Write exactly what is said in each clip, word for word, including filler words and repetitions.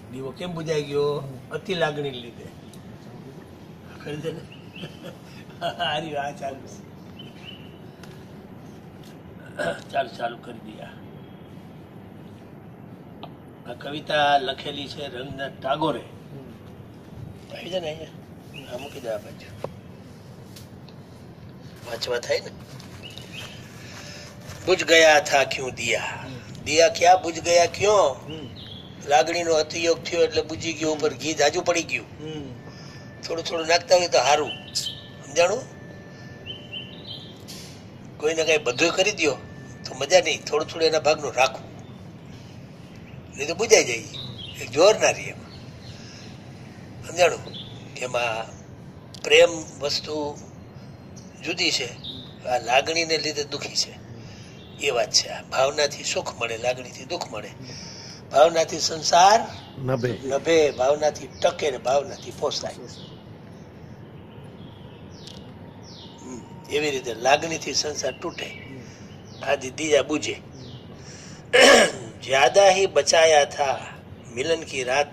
દીવો કેમ બુજાઈ ગયો? અતિ લાગણી લીધે. કરી દે ને. હારી આ ચાલુ ચાલુ ચાલુ કરી દિયા. આ કવિતા લખેલી છે રવીન્દ્રનાથ ટાગોરે. આવી જાય ને અહીંયા આ મૂકી દે આ બાજુ વાંચવા થાય ને. बुझ गया था क्यों दिया, दिया क्या बुझ गया क्यों? લાગણીનો અતિયોગ થયો એટલે બુજી ગયો, ઉપર ઘી જાજુ પડી ગયું. થોડું થોડું નાખતા હોય તો સારું, સમજાણું? કોઈને કઈ બધું કરી દો તો મજા નહીં, થોડું થોડું એના ભાગનું રાખવું, નહીં તો બુજાઈ જાય. એક જોર ના રહી એમાં, સમજાણું? એમાં પ્રેમ વસ્તુ જુદી છે, આ લાગણીને લીધે દુઃખી છે એ વાત છે. ભાવનાથી સુખ મળે, લાગણીથી દુઃખ મળે. ભાવનાથી સંસાર નભે નભે ભાવનાથી ટકે ને ભાવનાથી પોસાય. એવી રીતે લાગણીથી સંસાર તૂટે, આદિ દિયા બુझे. જ્યાદા ही बचाया था मिलन की रात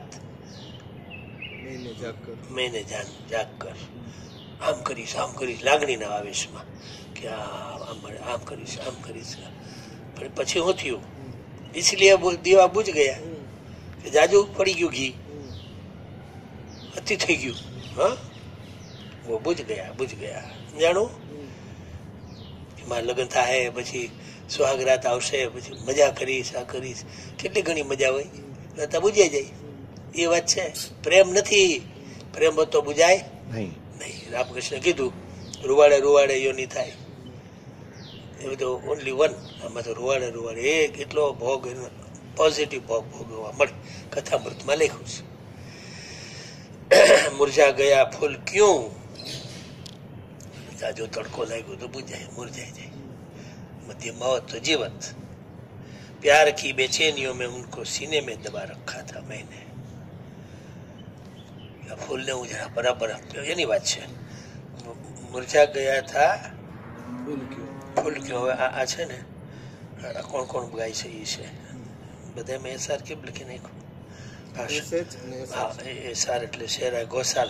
मैंने जान जाग कर. આમ કરીશ આમ કરીશ લાગણીના આવેશમાં કે આમ આમ કરીશ આમ કરીશ, પણ પછી શું થયું? इसलिए દીવા બુझ ગયા કે જાજુ પડી ગયું ઘી, અતિ થઈ ગયું. હા, वो બુझ ગયા બુझ ગયા. જાણું? એમાં લગ્ન થાય પછી સુહાગરાત આવશે, પછી મજા કરીશ આ કરીશ, કેટલી ઘણી મજા હોય, તો બુજાઈ જાય. એ વાત છે. પ્રેમ નથી, પ્રેમ તો બુજાય નહીં. રામકૃષ્ણ કીધું રૂવાડે રૂવાડે યોની થાય, એ તો ઓનલી વન. આમાં તો રૂવાડે રૂવાડે એક એટલો ભોગ, પોઝિટિવ ભોગ ભોગવવા મળે. કથામૃતમાં લખ્યું છે. મુરઝા ગયા ફૂલ ક્યું, જો તડકો લાગ્યો તો બુજાય, મુરઝાઈ જાય. मध्य मौत तो जीवत. प्यार की बेचैनियों में उनको सीने में दबा रखा था मैंने. फूल ने उजड़ा बराबर એની વાત છે. મુરઝા ગયા થા ફૂલ ક્યો. હવે આ છે ને કોણ કોણ ગાય છે એ છે બધા મેં એસાર કેમ લખી નાખ્યું? હા, એસાર એટલે શેરા ઘોસાલ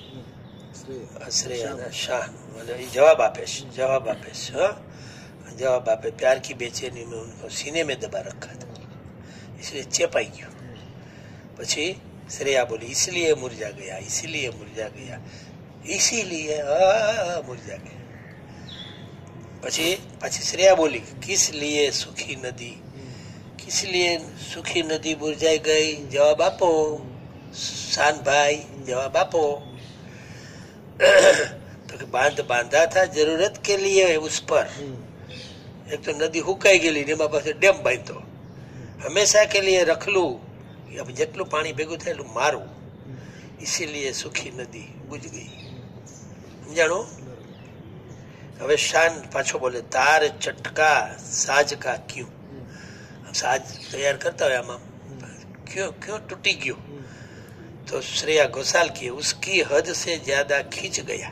શ્રેયા શાહ એ જવાબ આપે છે, જવાબ આપે છે. હા, जवाब आपे प्यार की बेचैनी में उनको सीने में दबा रखा था, इसलिए चेपाई गयो. પછી श्रेया बोली इसलिए मुरझा गया, इसलिए मुरझा गया, इसीलिए मुरझा गया. પછી પછી श्रेया बोली किस लिए सुखी नदी, किस लिए सुखी नदी मुरझाई गई? जवाब आपो शान भाई, जवाब आपो. तो बांध बांधा था जरूरत के लिए उस पर. एक तो नदी हुकाई गई, एमा पाछे डेम बांध्यो, हमेशा के लिए रख लू, अब जेटલું પાણી ભેગું થાય એટલું મારું, इसीलिए सुखी नदी बुझ गई. સમજાણો? હવે શાન પાછો બોલે તાર ચટકા સાજ કા ક્યું. સાજ તૈયાર કરતા હોય આમાં ક્यों क्यों टूटी गयो? तो श्रेया घोषाल की उसकी हद से ज्यादा खींच गया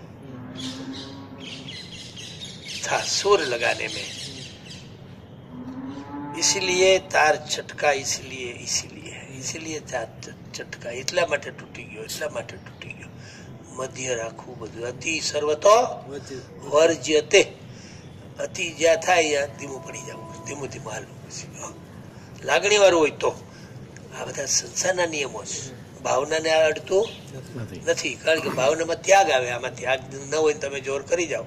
था सुर लगाने में, इसलिए तार चटका, इसलिए इसलिए इसलिए तार चटका. એટલા માટે તૂટી ગયો, એટલા માટે તૂટી ગયો. મધ્ય રાખવું બધું. અતિ સર્વતો વર્જ્યતે. અતિ જ્યાં થાય ધીમું પડી જવું, ધીમું ધીમું હાલવું. પછી લાગણી વાળું હોય તો આ બધા સંસારના નિયમો છે. ભાવનાને આ અડતું નથી, કારણ કે ભાવનામાં ત્યાગ આવે, આમાં ત્યાગ ન હોય તમે જોર કરી જાઓ.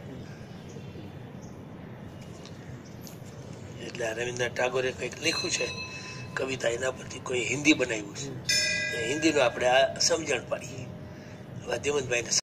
એટલે રવીન્દ્રનાથ ટાગોરે કંઈક લખ્યું છે કવિતા, એના પરથી કોઈ હિન્દી બનાવ્યું છે. હિન્દીનો આપણે આ સમજણ પાડીએ. ધીમંતભાઈને